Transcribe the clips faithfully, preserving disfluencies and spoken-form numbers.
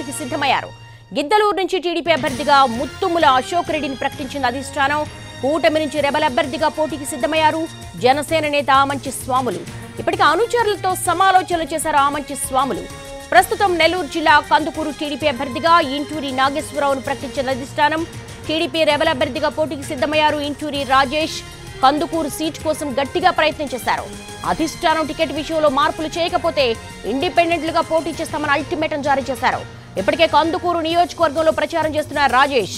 పోటీకి సిద్ధమయ్యారు. గిద్దలూరు నుంచి టీడీపీ అభ్యర్థిగా ముత్తుముల అశోక్ రెడ్డిని ప్రకటించిన అధిష్టానం. కూటమి నుంచి రెబల్ అభ్యర్థిగా పోటీకి సిద్ధమయ్యారు జనసేన నేత ఆమంచి స్వాములు. ఇప్పటికే అనుచరులతో సమాలోచనలు చేశారు ఆమంచి స్వాములు. ప్రస్తుతం నెల్లూరు జిల్లా కందుకూరు టీడీపీ అభ్యర్థిగా ఇంటూరి నాగేశ్వరరావును ప్రకటించిన అధిష్టానం. టీడీపీ రెబల్ అభ్యర్థిగా పోటీకి సిద్ధమయ్యారు ఇంటూరి రాజేష్. కందుకూరు సీట్ కోసం గట్టిగా ప్రయత్నం చేశారు. అధిష్టానం టికెట్ విషయంలో మార్పులు చేయకపోతే ఇండిపెండెంట్లుగా పోటీ చేస్తామని అల్టిమేటం జారీ చేశారు. ఇప్పటికే కందుకూరు నియోజకవర్గంలో ప్రచారం చేస్తున్న రాజేష్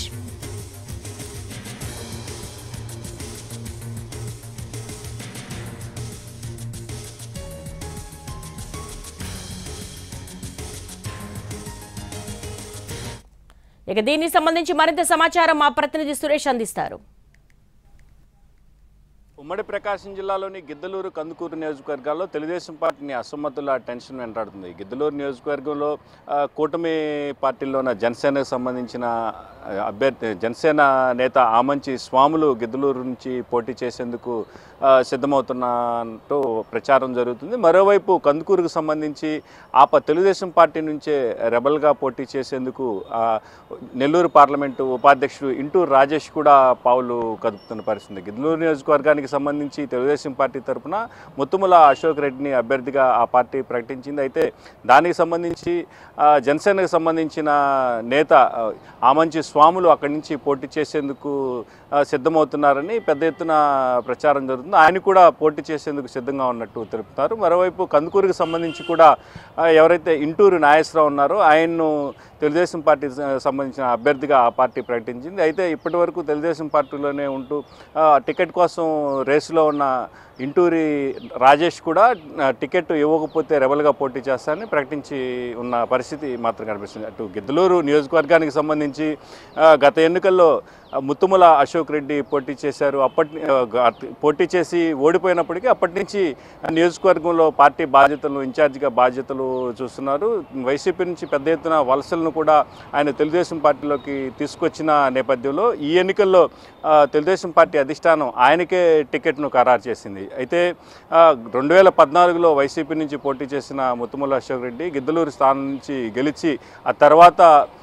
ఇక దీనికి సంబంధించి మరింత సమాచారం మా ప్రతినిధి సురేష్ అందిస్తారు. ఉమ్మడి ప్రకాశం జిల్లాలోని గిద్దలూరు కందుకూరు నియోజకవర్గాల్లో తెలుగుదేశం పార్టీని అసమ్మతుల టెన్షన్ వెంటాడుతుంది. గిద్దలూరు నియోజకవర్గంలో కూటమి పార్టీలోన జనసేనకు సంబంధించిన అభ్యర్థి జనసేన నేత ఆమంచి స్వాములు గిద్దలూరు నుంచి పోటీ చేసేందుకు సిద్ధమవుతున్నట్టు ప్రచారం జరుగుతుంది. మరోవైపు కందుకూరుకు సంబంధించి ఆప తెలుగుదేశం పార్టీ నుంచే రెబల్గా పోటీ చేసేందుకు నెల్లూరు పార్లమెంటు ఉపాధ్యక్షుడు ఇంటూరు రాజేష్ కూడా పావులు కదుపుతున్న పరిస్థితి. గిద్దలూరు నియోజకవర్గానికి సంబంధించి తెలుగుదేశం పార్టీ తరఫున ముత్తుముల అశోక్ రెడ్డిని అభ్యర్థిగా ఆ పార్టీ ప్రకటించింది. అయితే దానికి సంబంధించి జనసేనకు సంబంధించిన నేత ఆమంచి స్వాములు అక్కడి నుంచి పోటీ చేసేందుకు సిద్ధమవుతున్నారని పెద్ద ఎత్తున ప్రచారం జరుగుతుంది. ఆయన కూడా పోటీ చేసేందుకు సిద్ధంగా ఉన్నట్టు తెలుపుతారు. మరోవైపు కందుకూరుకు సంబంధించి కూడా ఎవరైతే ఇంటూరు నాగేశ్వరరావు ఉన్నారో ఆయన్ను తెలుగుదేశం పార్టీ సంబంధించిన అభ్యర్థిగా ఆ పార్టీ ప్రకటించింది. అయితే ఇప్పటి వరకు తెలుగుదేశం పార్టీలోనే ఉంటూ టికెట్ కోసం రేసులో ఉన్న ఇంటూరి రాజేష్ కూడా టికెట్ ఇవ్వకపోతే రెబల్గా పోటీ చేస్తారని ప్రకటించి ఉన్న పరిస్థితి మాత్రం కనిపిస్తుంది. అటు గిద్దలూరు నియోజకవర్గానికి సంబంధించి గత ఎన్నికల్లో ముత్తుముల అశోక్ రెడ్డి పోటీ చేశారు. అప్పటి పోటీ చేసి ఓడిపోయినప్పటికీ అప్పటి నుంచి నియోజకవర్గంలో పార్టీ బాధ్యతలు ఇన్ఛార్జిగా బాధ్యతలు చూస్తున్నారు. వైసీపీ నుంచి పెద్ద ఎత్తున వలసలను కూడా ఆయన తెలుగుదేశం పార్టీలోకి తీసుకొచ్చిన నేపథ్యంలో ఈ ఎన్నికల్లో తెలుగుదేశం పార్టీ అధిష్టానం ఆయనకే టికెట్ను ఖరారు చేసింది. అయితే రెండు వేల పద్నాలుగులో వైసీపీ నుంచి పోటీ చేసిన ముత్తుముల అశోక్ రెడ్డి గిద్దలూరు స్థానం నుంచి గెలిచి ఆ తర్వాత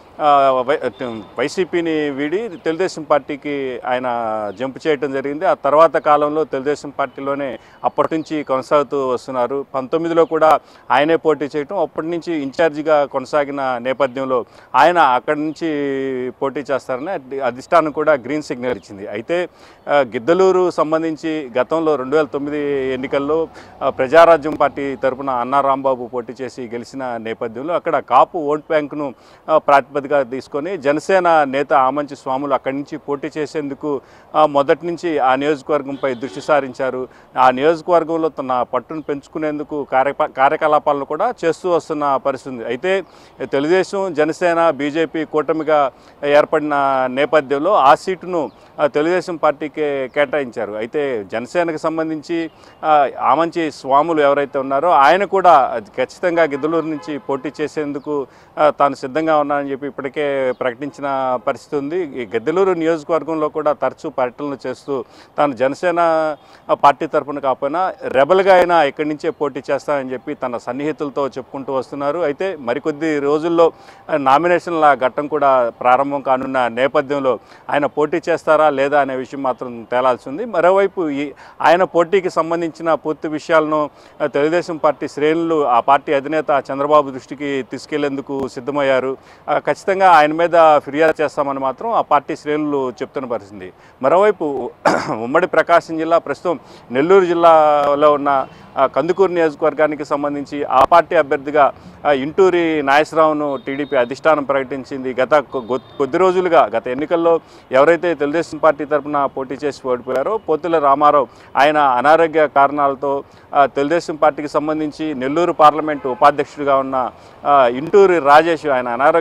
వైసీపీని వీడి తెలుగుదేశం పార్టీకి ఆయన జంప్ చేయడం జరిగింది. ఆ తర్వాత కాలంలో తెలుగుదేశం పార్టీలోనే అప్పటి నుంచి కొనసాగుతూ వస్తున్నారు. పంతొమ్మిదిలో కూడా ఆయనే పోటీ చేయటం, అప్పటి నుంచి ఇన్ఛార్జిగా కొనసాగిన నేపథ్యంలో ఆయన అక్కడి నుంచి పోటీ చేస్తారని అధిష్టానం కూడా గ్రీన్ సిగ్నల్ ఇచ్చింది. అయితే గిద్దలూరు సంబంధించి గతంలో రెండు వేల తొమ్మిది ఎన్నికల్లో ప్రజారాజ్యం పార్టీ తరఫున అన్నా రాంబాబు పోటీ చేసి గెలిచిన నేపథ్యంలో అక్కడ కాపు ఓట్ బ్యాంకును ప్రాతిపదిక తీసుకొని జనసేన నేత ఆమంచి స్వాములు అక్కడి నుంచి పోటీ చేసేందుకు మొదటి నుంచి ఆ నియోజకవర్గంపై దృష్టి సారించారు. ఆ నియోజకవర్గంలో తన పట్టును పెంచుకునేందుకు కార్య కార్యకలాపాలను కూడా చేస్తూ వస్తున్న పరిస్థితి. అయితే తెలుగుదేశం జనసేన బీజేపీ కూటమిగా ఏర్పడిన నేపథ్యంలో ఆ సీటును తెలుగుదేశం పార్టీకే కేటాయించారు. అయితే జనసేనకు సంబంధించి ఆమంచి స్వాములు ఎవరైతే ఉన్నారో ఆయన కూడా ఖచ్చితంగా గిద్దలూరు నుంచి పోటీ చేసేందుకు తాను సిద్ధంగా ఉన్నానని చెప్పి ఇప్పటికే ప్రకటించిన పరిస్థితి ఉంది. ఈ గిద్దలూరు నియోజకవర్గంలో కూడా తరచూ పర్యటనలు చేస్తూ తాను జనసేన పార్టీ తరఫున కాకపోయినా రెబల్గా అయినా ఇక్కడి నుంచే పోటీ చేస్తానని చెప్పి తన సన్నిహితులతో చెప్పుకుంటూ వస్తున్నారు. అయితే మరికొద్ది రోజుల్లో నామినేషన్ల ఘట్టం కూడా ప్రారంభం కానున్న నేపథ్యంలో ఆయన పోటీ చేస్తారా లేదా అనే విషయం మాత్రం తేలాల్సి ఉంది. మరోవైపు ఈ ఆయన పోటీకి సంబంధించిన పూర్తి విషయాలను తెలుగుదేశం పార్టీ శ్రేణులు ఆ పార్టీ అధినేత చంద్రబాబు దృష్టికి తీసుకెళ్లేందుకు సిద్ధమయ్యారు. ఖచ్చితంగా ఆయన మీద ఫిర్యాదు చేస్తామని మాత్రం ఆ పార్టీ శ్రేణులు చెప్తున్న పరిస్థితి. మరోవైపు ఉమ్మడి ప్రకాశం జిల్లా ప్రస్తుతం నెల్లూరు జిల్లాలో ఉన్న కందుకూరు నియోజకవర్గానికి సంబంధించి ఆ పార్టీ అభ్యర్థిగా ఇంటూరి నాగేశ్వరరావును టీడీపీ అధిష్టానం ప్రకటించింది. గత కొద్ది రోజులుగా గత ఎన్నికల్లో ఎవరైతే తెలుగుదేశం పార్టీ తరఫున పోటీ చేసి ఓడిపోయారో పోతుల రామారావు ఆయన అనారోగ్య కారణాలతో తెలుగుదేశం పార్టీకి సంబంధించి నెల్లూరు పార్లమెంటు ఉపాధ్యక్షుడిగా ఉన్న ఇంటూరి రాజేష్ ఆయన అనారోగ్య కారణాల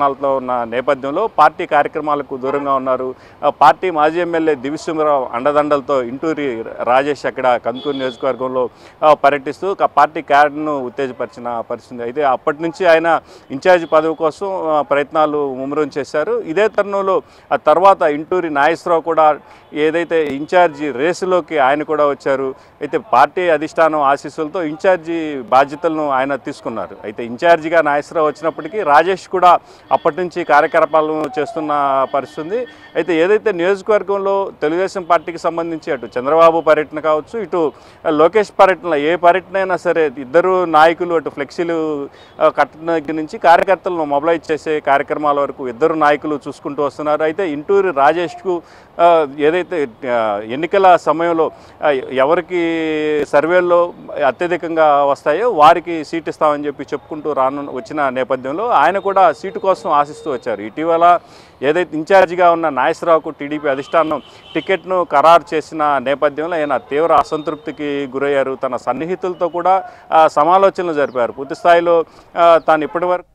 ప్రయత్నాలతో ఉన్న నేపథ్యంలో పార్టీ కార్యక్రమాలకు దూరంగా ఉన్నారు. పార్టీ మాజీ ఎమ్మెల్యే దివిసింహరావు అండదండలతో ఇంటూరి రాజేష్ అక్కడ కందుకూరు నియోజకవర్గంలో పర్యటిస్తూ పార్టీ క్యాడర్ను ఉత్తేజపరిచిన పరిస్థితి. అయితే అప్పటి నుంచి ఆయన ఇన్ఛార్జి పదవి కోసం ప్రయత్నాలు ముమ్మరం చేశారు. ఇదే తరుణంలో ఆ తర్వాత ఇంటూరి నాగేశ్వరరావు కూడా ఏదైతే ఇన్ఛార్జి రేసులోకి ఆయన కూడా వచ్చారు. అయితే పార్టీ అధిష్టానం ఆశీస్సులతో ఇన్ఛార్జి బాధ్యతలను ఆయన తీసుకున్నారు. అయితే ఇన్ఛార్జిగా నాగేశ్వరరావు వచ్చినప్పటికీ రాజేష్ కూడా అప్పటి నుంచి కార్యకలాపాలను చేస్తున్న పరిస్థితి. అయితే ఏదైతే నియోజకవర్గంలో తెలుగుదేశం పార్టీకి సంబంధించి అటు చంద్రబాబు పర్యటన కావచ్చు, ఇటు లోకేష్ పర్యటన, ఏ పర్యటన అయినా సరే ఇద్దరు నాయకులు అటు ఫ్లెక్సీలు కట్టడం దగ్గర నుంచి కార్యకర్తలను మొబిలైజ్ చేసే కార్యక్రమాల వరకు ఇద్దరు నాయకులు చూసుకుంటూ వస్తున్నారు. అయితే ఇంటూరి రాజేష్కు ఏదైతే ఎన్నికల సమయంలో ఎవరికి సర్వేల్లో అత్యధికంగా వస్తాయో వారికి సీట్ ఇస్తామని చెప్పి చెప్పుకుంటూ రాను వచ్చిన నేపథ్యంలో ఆయన కూడా సీటు కోసం ఆశిస్తూ వచ్చారు. ఇటీవల ఏదైతే ఇన్ఛార్జిగా ఉన్న నాగేశ్వరరావుకు టీడీపీ అధిష్టానం టికెట్ను ఖరారు చేసిన నేపథ్యంలో ఆయన తీవ్ర అసంతృప్తికి గురయ్యారు. తన సన్నిహితులతో కూడా సమాలోచనలు జరిపారు. పూర్తి స్థాయిలో తాను ఇప్పటివరకు